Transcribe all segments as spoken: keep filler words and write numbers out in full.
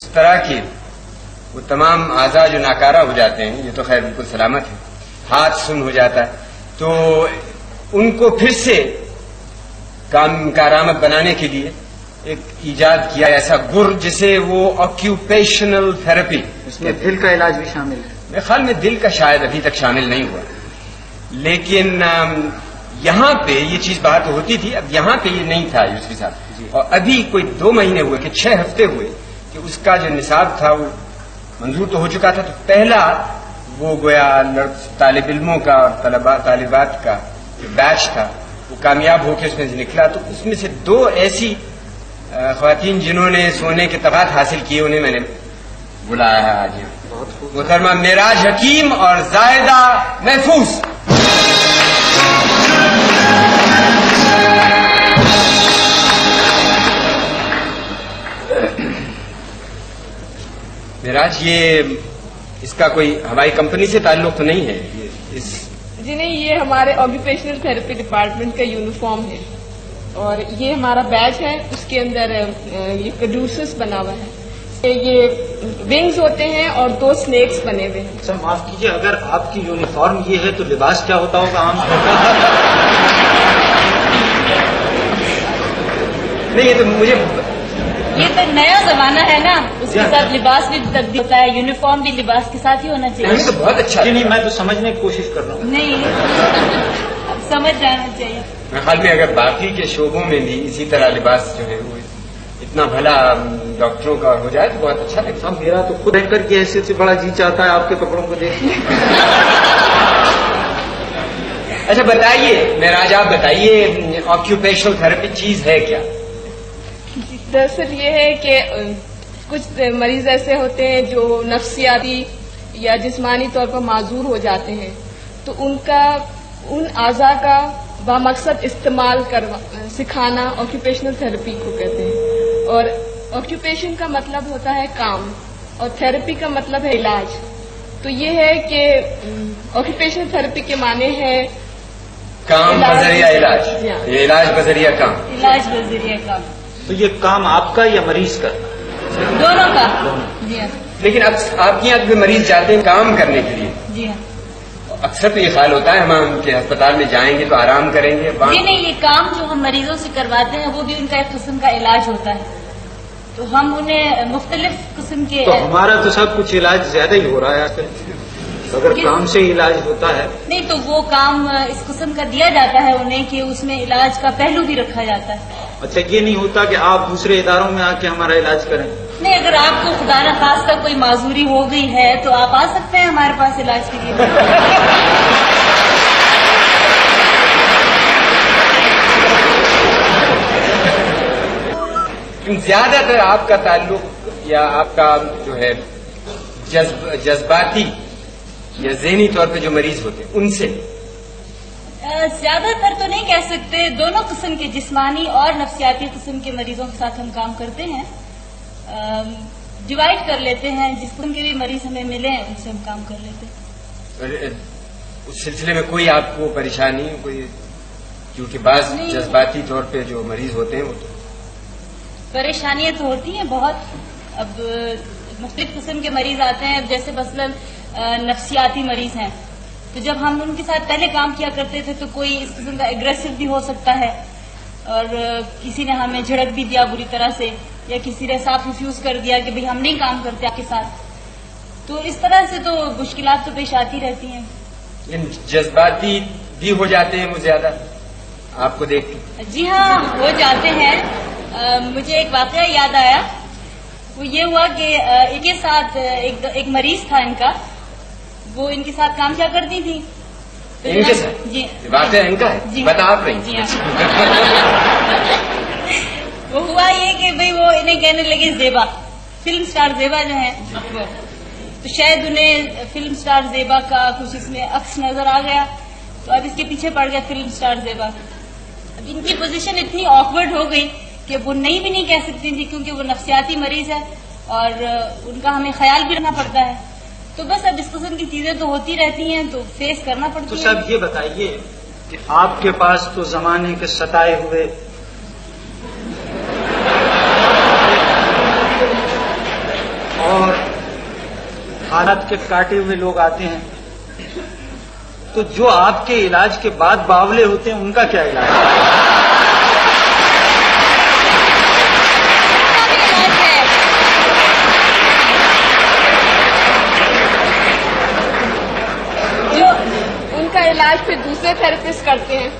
اس طرح کی وہ تمام اعضاء جو ناکارہ ہو جاتے ہیں، یہ تو خیر بالکل سلامت ہے، ہاتھ سن ہو جاتا ہے، تو ان کو پھر سے کام کارآمد بنانے کے لیے ایک ایجاد کیا ایسا گر جسے وہ آکیوپیشنل تھراپی، اس میں دل کا علاج بھی شامل ہے۔ میرے خیال میں دل کا شاید ابھی تک شامل نہیں ہوا، لیکن یہاں پہ یہ چیز باہر تو ہوتی تھی، اب یہاں پہ یہ نہیں تھا یوسفی صاحب، اور ابھی کوئی دو مہینے ہوئے کہ چھ ہفتے ہوئے کہ اس کا جو نصاب تھا وہ منظور تو ہو چکا تھا، تو پہلا وہ گویا طالب علموں کا اور طالبات کا جو بیچ تھا وہ کامیاب ہو کے اس میں سے نکلا، تو اس میں سے دو ایسی خواتین جنہوں نے سونے کے طبقات حاصل کیے انہیں میں نے بلایا ہے آج، محترمہ معراج حکیم اور زائدہ محفوظ۔ معراج، یہ اس کا کوئی ہوائی کمپنی سے تعلق تو نہیں ہے؟ اس جی نہیں، یہ ہمارے آکیوپیشنل تھراپی ڈپارٹمنٹ کا یونیفارم ہے، اور یہ ہمارا بیچ ہے، اس کے اندر یہ کڈوسس بنا ہوا ہے، یہ ونگز ہوتے ہیں اور دو سنیکس بنے ہوئے ہیں۔ سر معاف کیجیے، اگر آپ کی یونیفارم یہ ہے تو لباس کیا ہوتا ہوگا عام طور پر؟ نہیں، یہ تو مجھے یہ تو نیا زمانہ ہے نا، اس کے ساتھ لباس بھی تبدیل ہوتا ہے، یونیفارم بھی لباس کے ساتھ ہی ہونا چاہیے۔ تو بہت اچھا، نہیں میں تو سمجھنے کی کوشش کر رہا ہوں۔ نہیں، سمجھ جانا چاہیے۔ میرے خیال میں اگر باقی کے شعبوں میں بھی اسی طرح لباس جو ہے وہ اتنا بھلا ڈاکٹروں کا ہو جائے تو بہت اچھا لگتا ہے۔ میرا تو خود اینکر کی حیثیت سے بڑا جی چاہتا ہے آپ کے کپڑوں کو دیکھ۔ اچھا بتائیے معراج، آپ بتائیے آکیوپیشنل تھراپی چیز ہے کیا؟ دراصل یہ ہے کہ کچھ مریض ایسے ہوتے ہیں جو نفسیاتی یا جسمانی طور پر معذور ہو جاتے ہیں، تو ان کا ان اعضاء کا بامقصد استعمال کروا سکھانا آکیوپیشنل تھراپی کو کہتے ہیں، اور آکیوپیشن کا مطلب ہوتا ہے کام اور تھراپی کا مطلب ہے علاج۔ تو یہ ہے کہ آکیوپیشنل تھراپی کے معنی ہے کام بذریعہ علاج، یہ علاج بذریعہ کام، علاج بذریعہ کام۔ تو یہ کام آپ کا یا مریض کا؟ دونوں کا۔ جی ہاں، لیکن اب آپ کے یہاں مریض جاتے ہیں کام کرنے کے لیے، جی ہاں، اکثر تو یہ خیال ہوتا ہے ہم ان کے ہسپتال میں جائیں گے تو آرام کریں گے۔ جی نہیں، یہ کام جو ہم مریضوں سے کرواتے ہیں وہ بھی ان کا ایک قسم کا علاج ہوتا ہے، تو ہم انہیں مختلف قسم کے۔ تو ہمارا تو سب کچھ علاج زیادہ ہی ہو رہا ہے، اگر کام سے علاج ہوتا ہے۔ نہیں تو وہ کام اس قسم کا دیا جاتا ہے انہیں کہ اس میں علاج کا پہلو بھی رکھا جاتا ہے۔ اچھا، یہ نہیں ہوتا کہ آپ دوسرے اداروں میں آ کے ہمارا علاج کریں؟ نہیں، اگر آپ کو خدا نخواستہ کوئی معذوری ہو گئی ہے تو آپ آ سکتے ہیں ہمارے پاس علاج کے لیے۔ زیادہ تر آپ کا تعلق یا آپ کا جو ہے جذب جذباتی یا ذہنی طور پہ جو مریض ہوتے ہیں ان سے؟ زیادہ تر تو نہیں کہہ سکتے، دونوں قسم کے جسمانی اور نفسیاتی قسم کے مریضوں کے ساتھ ہم کام کرتے ہیں، ڈیوائڈ کر لیتے ہیں، جس قسم کے بھی مریض ہمیں ملے ہیں ان سے ہم کام کر لیتے ہیں۔ اس سلسلے میں کوئی آپ کو پریشانی کوئی، کیونکہ بعض جذباتی طور پہ جو مریض ہوتے ہیں وہ تو پریشانیاں تو ہوتی ہیں بہت۔ اب مختلف قسم کے مریض آتے ہیں، اب جیسے مثلاً نفسیاتی مریض ہیں، تو جب ہم ان کے ساتھ پہلے کام کیا کرتے تھے تو کوئی اس قسم کا اگریسو بھی ہو سکتا ہے، اور کسی نے ہمیں جھڑک بھی دیا بری طرح سے، یا کسی نے صاف ریفیوز کر دیا کہ بھئی ہم نہیں کام کرتے آپ کے ساتھ، تو اس طرح سے تو مشکلات تو پیش آتی رہتی ہیں۔ جذباتی بھی ہو جاتے ہیں وہ زیادہ آپ کو دیکھ کے؟ جی ہاں، ہو جاتے ہیں۔ مجھے ایک واقعہ یاد آیا، وہ یہ ہوا کہ ان کے ساتھ ایک ایک مریض تھا ان کا، وہ ان کے ساتھ کام کیا کرتی تھی ان کے ساتھ؟ جی واقعہ ان کا ہے؟ جی بتا آپ رہی؟ جی ہاں۔ وہ ہوا یہ کہ بھئی وہ انہیں کہنے لگے زیبا، فلم سٹار زیبا جو ہیں وہ، تو شاید انہیں فلم سٹار زیبا کا کچھ اس میں عکس نظر آ گیا، تو اب اس کے پیچھے پڑ گیا فلم سٹار زیبا۔ اب ان کی پوزیشن اتنی آکورڈ ہو گئی کہ وہ نہیں بھی نہیں کہہ سکتی تھی، کیونکہ وہ نفسیاتی مریض ہے اور ان کا ہمیں خیال بھی رکھنا پڑتا ہے، تو بس اب اس قسم کی چیزیں تو ہوتی رہتی ہیں، تو فیس کرنا پڑتی تو ہے۔ صاحب یہ بتائیے کہ آپ کے پاس تو زمانے کے ستائے ہوئے اور حالت کے کاٹے ہوئے لوگ آتے ہیں، تو جو آپ کے علاج کے بعد باولے ہوتے ہیں ان کا کیا علاج ہے؟ علاج پھر دوسرے تھراپسٹ کرتے ہیں.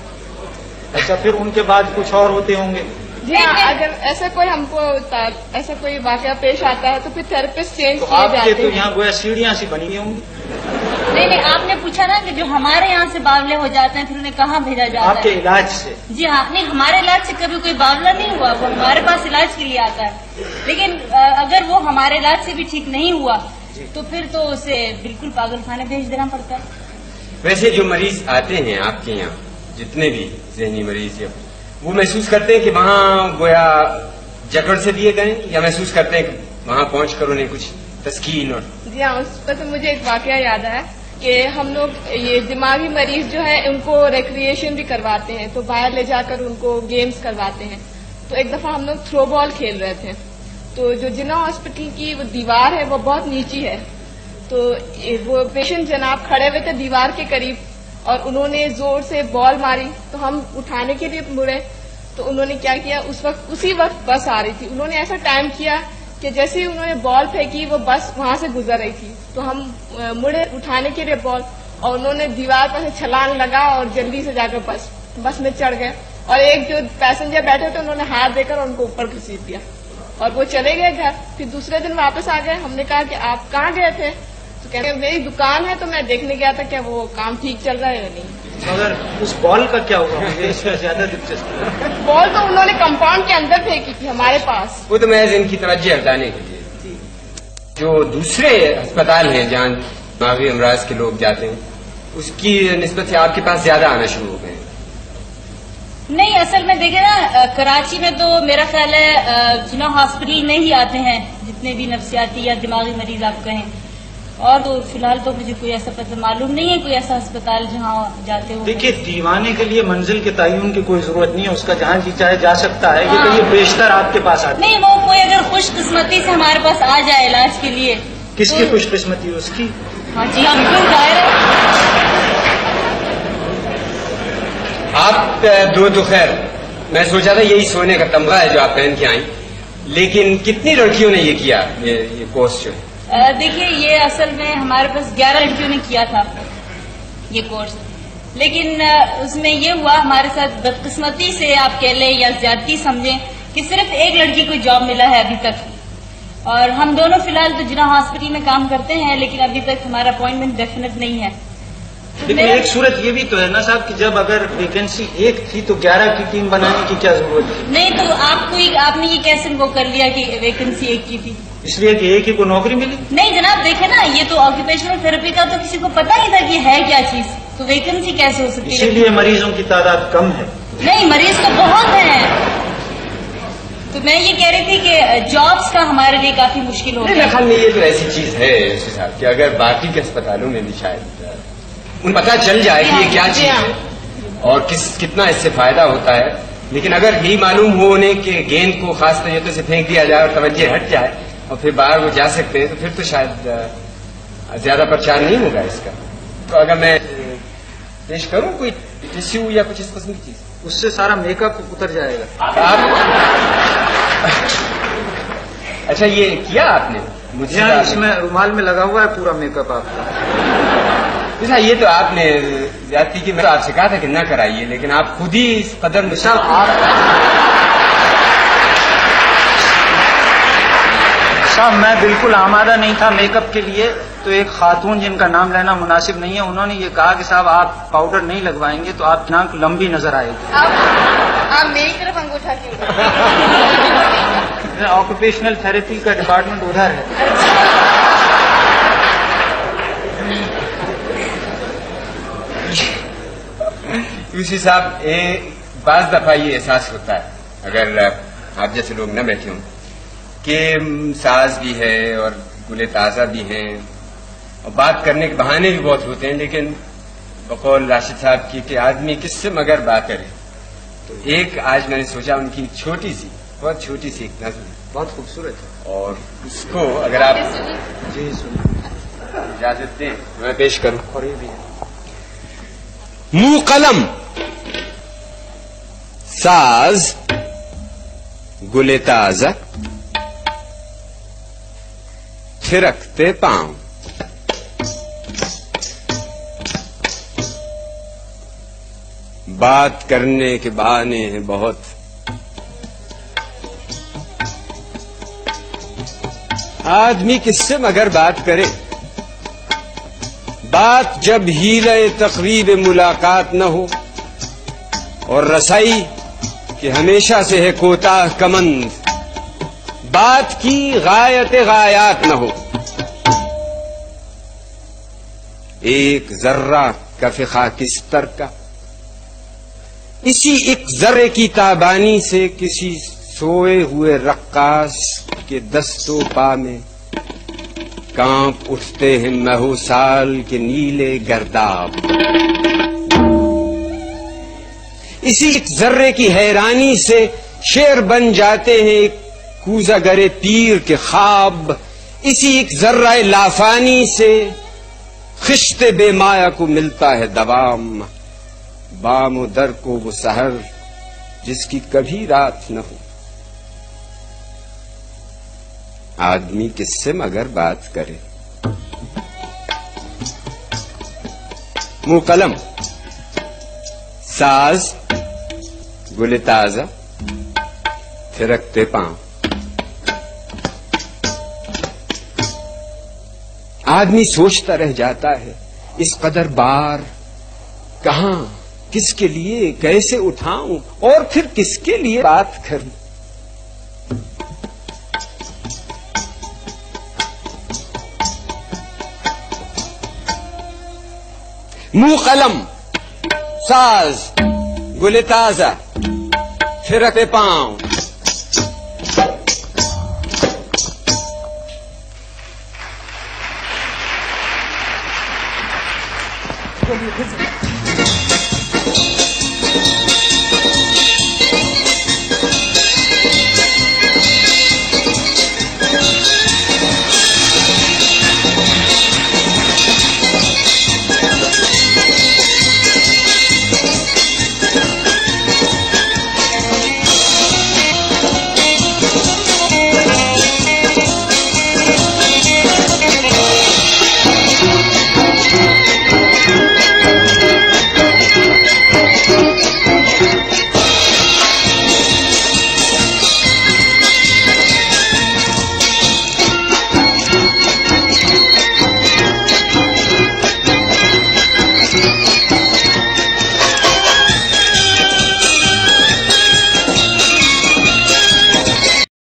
اچھا، پھر ان کے بعد کچھ اور ہوتے ہوں گے؟ جی ہاں، اگر ایسا کوئی ہم کو ایسا کوئی واقعہ پیش آتا ہے تو پھر تھراپسٹ چینج تو کیے آپ جاتے کے ہیں. تو یہاں گویا سیڑھیاں سی بنی ہوئی ہوں گی. نہیں نہیں، آپ نے پوچھا نا کہ جو ہمارے یہاں سے باولے ہو جاتے ہیں پھر انہیں کہاں بھیجا جاتا ہے؟ آپ کے علاج سے؟ جی ہاں، نہیں ہمارے علاج سے کبھی کوئی باولہ نہیں ہوا، وہ ہمارے پاس علاج کے لیے آتا ہے. لیکن اگر وہ ہمارے علاج سے بھی ٹھیک نہیں ہوا تو پھر تو اسے بالکل پاگل خانے بھیج دینا پڑتا ہے. ویسے جو مریض آتے ہیں آپ کے یہاں، جتنے بھی ذہنی مریض، یا وہ محسوس کرتے ہیں کہ وہاں گویا جکڑ سے دیے گئے، یا محسوس کرتے ہیں کہ وہاں پہنچ کر انہیں کچھ تسکین اور؟ جی ہاں، اس پر تو مجھے ایک واقعہ یاد ہے کہ ہم لوگ یہ دماغی مریض جو ہے ان کو ریکریشن بھی کرواتے ہیں، تو باہر لے جا کر ان کو گیمز کرواتے ہیں. تو ایک دفعہ ہم لوگ تھرو بال کھیل رہے تھے، تو جو جناح ہاسپٹل کی وہ دیوار ہے وہ بہت نیچی ہے، تو وہ پیشنٹ جناب کھڑے ہوئے تھے دیوار کے قریب اور انہوں نے زور سے بال ماری، تو ہم اٹھانے کے لیے مڑے تو انہوں نے کیا کیا، اس وقت اسی وقت بس آ رہی تھی، انہوں نے ایسا ٹائم کیا کہ جیسے ہی انہوں نے بال پھینکی وہ بس وہاں سے گزر رہی تھی، تو ہم مڑے اٹھانے کے لیے بال، اور انہوں نے دیوار پر سے چھلانگ لگا اور جلدی سے جا کر بس بس میں چڑھ گئے، اور ایک جو پیسنجر بیٹھے تھے انہوں نے ہاتھ دے کر ان کو اوپر گھسیٹ دیا اور وہ چلے گئے گھر. پھر دوسرے دن واپس آ گئے، ہم نے کہا کہ آپ کہاں گئے تھے؟ تو کہتے ہیں میری دکان ہے تو میں دیکھنے گیا تھا کہ وہ کام ٹھیک چل رہا ہے یا نہیں. مگر اس بال کا کیا ہوا؟ مجھے اس میں زیادہ دلچسپی ہے. بال تو انہوں نے کمپاؤنڈ کے اندر پھینکی تھی ہمارے پاس. وہ تو محض ان کی توجہ ہٹانے کے لیے. جو دوسرے ہسپتال ہیں جہاں دماغی امراض کے لوگ جاتے ہیں، اس کی نسبت سے آپ کے پاس زیادہ آنا شروع ہو گئے ہیں. نہیں، اصل میں دیکھیں نا، کراچی میں تو میرا خیال ہے جناح ہاسپٹل میں ہی آتے ہیں جتنے بھی نفسیاتی یا دماغی مریض آپ کہیں، اور تو فی الحال تو مجھے کوئی ایسا پتہ معلوم نہیں ہے کوئی ایسا ہسپتال جہاں جاتے ہو. دیکھیے، دیوانے کے لیے منزل کے تعین کی کوئی ضرورت نہیں ہے، اس کا جہاں جی چاہے جا سکتا ہے. یہ کہیے بیشتر آپ کے پاس آتے نہیں، وہ کوئی اگر خوش قسمتی سے ہمارے پاس آ جائے علاج کے لیے. کس کی خوش قسمتی؟ اس کی. ہاں جی ہاں، بالکل ظاہر ہے. آپ دو تو خیر میں سوچا تھا یہی سونے کا تمغہ ہے جو آپ پہن کے آئیں، لیکن کتنی لڑکیوں نے یہ کیا، یہ کورس جو ہے؟ دیکھیے، یہ اصل میں ہمارے پاس گیارہ لڑکیوں نے کیا تھا یہ کورس، لیکن اس میں یہ ہوا ہمارے ساتھ بدقسمتی سے آپ کہہ لیں یا زیادتی سمجھیں کہ صرف ایک لڑکی کو جاب ملا ہے ابھی تک، اور ہم دونوں فی الحال تو جناح ہاسپٹل میں کام کرتے ہیں لیکن ابھی تک ہمارا اپوائنٹمنٹ ڈیفینیٹ نہیں ہے. لیکن ایک صورت یہ بھی تو ہے نا صاحب کہ جب اگر ویکینسی ایک تھی تو گیارہ کی ٹیم بنانے کی کیا ضرورت تھی؟ نہیں، تو آپ کو آپ نے یہ کیسے وہ کر لیا کہ ویکینسی ایک کی تھی؟ اس لیے کہ ایک ہی کو نوکری ملی. نہیں جناب، دیکھیں نا، یہ تو آکوپیشنل تھراپی کا تو کسی کو پتا نہیں تھا کہ ہے کیا چیز، تو ویکینسی کیسے ہو سکتی ہے؟ اسی لیے مریضوں کی تعداد کم ہے. نہیں، مریض تو بہت ہیں. تو میں یہ کہہ رہی تھی کہ جابس کا ہمارے لیے کافی مشکل ہو میرے خیال میں یہ تو ایسی چیز ہے صاحب کہ اگر باقی کے اسپتالوں میں بھی شاید ان پتہ چل جائے کہ یہ کیا چیز ہے اور کس کتنا اس سے فائدہ ہوتا ہے، لیکن اگر یہی معلوم ہو انہیں کہ گیند کو خاص طریقے سے پھینک دیا جائے اور توجہ ہٹ جائے اور پھر باہر وہ جا سکتے ہیں، تو پھر تو شاید زیادہ پرچار نہیں ہوگا اس کا. تو اگر میں پیش کروں کوئی ٹیشو یا کچھ اس قسم کی چیز، اس سے سارا میک اپ اتر جائے گا. اچھا، یہ کیا آپ نے؟ مجھے اس میں رومال میں لگا ہوا ہے پورا میک اپ آپ کا. یہ تو آپ نے زیادتی کی، میں آپ سے کہا تھا کہ نہ کرائیے، لیکن آپ خود ہی اس قدر صاحب آپ صاحب میں بالکل آمادہ نہیں تھا میک اپ کے لیے، تو ایک خاتون جن کا نام لینا مناسب نہیں ہے، انہوں نے یہ کہا کہ صاحب آپ پاؤڈر نہیں لگوائیں گے تو آپ کی ناک لمبی نظر آئے گی. آپ میری طرف انگوٹھا کیوں؟ آکوپیشنل تھراپی کا ڈپارٹمنٹ ادھر ہے. یوسی صاحب، بعض دفعہ یہ احساس ہوتا ہے اگر آپ جیسے لوگ نہ بیٹھے ہوں کہ ساز بھی ہے اور گلے تازہ بھی ہیں اور بات کرنے کے بہانے بھی بہت ہوتے ہیں، لیکن بقول راشد صاحب کی کہ آدمی کس سے مگر بات کرے، تو ایک آج میں نے سوچا ان کی چھوٹی سی بہت چھوٹی سی ایک نظم بہت خوبصورت ہے. اور اس کو اگر آپ جی سنیے. اجازت دیں میں پیش کروں. اور یہ بھی ہے. منہ قلم ساز گل تازہ تھرکتے پاؤں. بات کرنے کے بہانے ہیں بہت, آدمی کس سے مگر بات کرے. بات جب ہیلہ تقریب ملاقات نہ ہو اور رسائی کہ ہمیشہ سے ہے کوتاہ کمند, بات کی غایت غایات نہ ہو. ایک ذرہ کف خاکستر کا اسی ایک ذرے کی تابانی سے کسی سوئے ہوئے رقاص کے دست و پا میں کانپ اٹھتے ہیں مہو سال کے نیلے گرداب. اسی ایک ذرے کی حیرانی سے شعر بن جاتے ہیں ایک کوزہ گرے پیر کے خواب. اسی ایک ذرہ لافانی سے خشت بے مایا کو ملتا ہے دوام. بام و در کو وہ سحر جس کی کبھی رات نہ ہو. آدمی کس سے مگر بات کرے. منہ قلم ساز گل تازہ تھرکتے پاؤں. آدمی سوچتا رہ جاتا ہے اس قدر بار کہاں, کس کے لیے, کیسے اٹھاؤں اور پھر کس کے لیے بات کروں. منہ قلم ساز گل تازہ تھرکتے پاؤں. Thank you.